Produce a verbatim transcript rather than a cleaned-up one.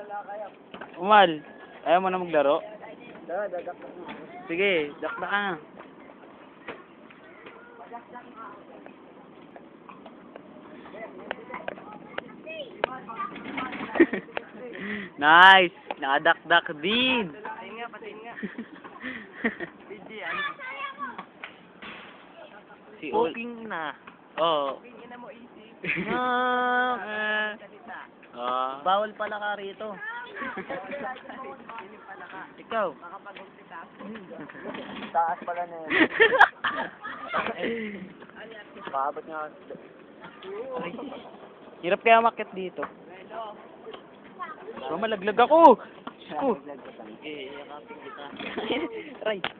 Umal, ayaw mo na maglaro? Da, dadak na. Sige, dakda ka na. Nice! Nakadakdak din! Patin nga, patin nga. Hindi yan. Si Ul... Poking na. Oo. Poking ina mo easy. Ah, eh. Salita. Ah. Bawal pala ka rito. Ikaw. Makapag-umpisa. Taas pala na yun. Paabot nga. Ay, hirap kaya makit dito. So, malaglag ako! Ko. Eh, yakapin kita. Right.